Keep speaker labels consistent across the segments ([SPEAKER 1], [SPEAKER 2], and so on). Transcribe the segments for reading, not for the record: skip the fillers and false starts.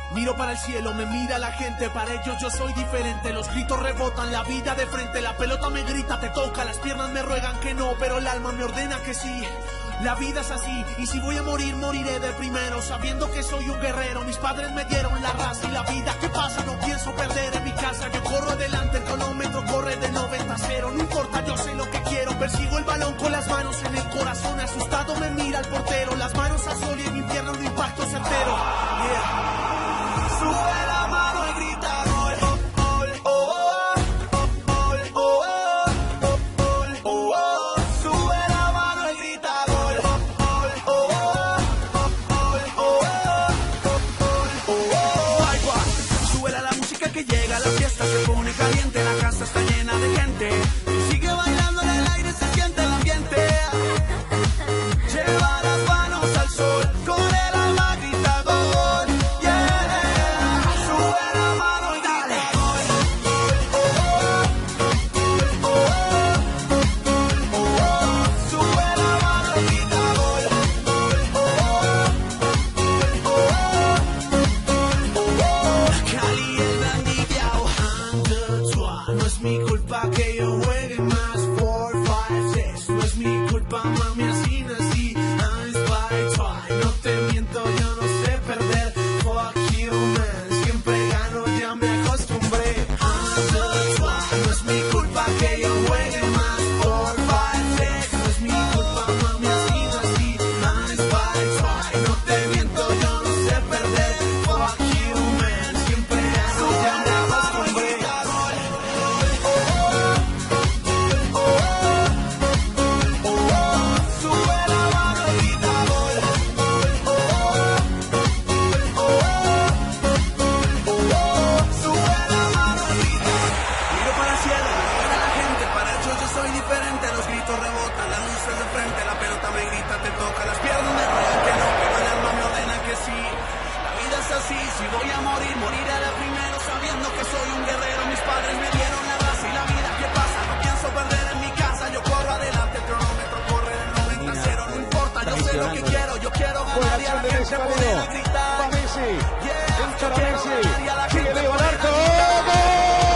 [SPEAKER 1] Miro para el cielo, me mira la gente, para ellos yo soy diferente. Los gritos rebotan, la vida de frente, la pelota me grita, te toca, las piernas me ruegan que no, pero el alma me ordena que sí. La vida es así, y si voy a morir, moriré de primero, sabiendo que soy un guerrero. Mis padres me dieron la raza y la vida. ¿Qué pasa? No pienso perder en mi casa. Yo corro adelante, el cronómetro corre de 90-0. No importa, yo sé lo que quiero. Persigo el balón con las manos en el corazón. Asustado me mira el portero. Las manos al sol y en mi pierna un impacto certero. Yeah. Sube la mano y grita gol. Llega la fiesta, se pone caliente, la casa está llena de gente. Y sigue bailando en el aire, se siente el ambiente. Lleva las manos al sol, con el alma grita gol. Yeah, sube la mano y dale. Sube la mano y grita gol. No es mi culpa que yo juegue más 4, 5, 6. No es mi culpa, mami, así nací. I try. No te miento, yo no sé perder. Fuck you, man. Siempre gano, ya me acostumbré. No es mi culpa que yo juegue más 4, 5, 6. No es mi culpa, mami, así nací. I try. No te miento, yo no sé perder. Fuck you, man. Siempre gano, ya me acostumbré. Los gritos rebotan, las luces de frente, la pelota me grita, te toca, las piernas me ruegan que no, pero el alma me ordena que sí. La vida es así, si voy a morir, moriré de primero, sabiendo que soy un guerrero. Mis padres me dieron la raza y la vida. ¿Qué pasa? No pienso perder en mi casa, yo corro adelante, el cronómetro corre de 90-0. No importa, yo sé lo que quiero, yo quiero ganar y a la gente poder gritar. Yeah, yo quiero ganar y a la gente poder gritar.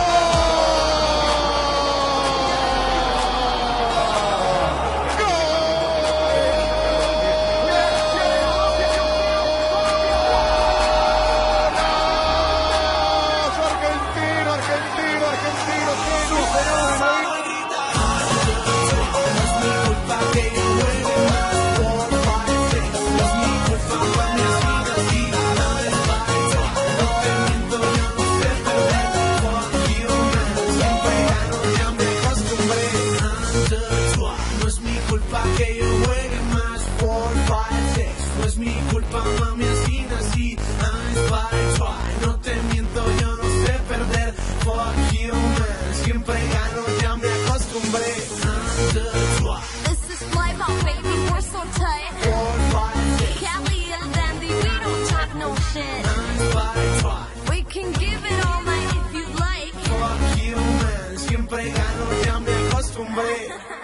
[SPEAKER 1] No es mi culpa que yo juegue más 4, 5, 6. No es mi culpa, mami, así nací. I try. No te miento, yo no sé perder. Fuck you, man. Siempre gano, ya me acostumbré.
[SPEAKER 2] This is Fly Pop, baby, we're so tight.
[SPEAKER 1] 4, 5, 6.
[SPEAKER 2] Kelly and Dandy, we don't talk no shit. We can give it all night if you'd like.
[SPEAKER 1] Fuck you, man. Siempre gano, ya me acostumbré.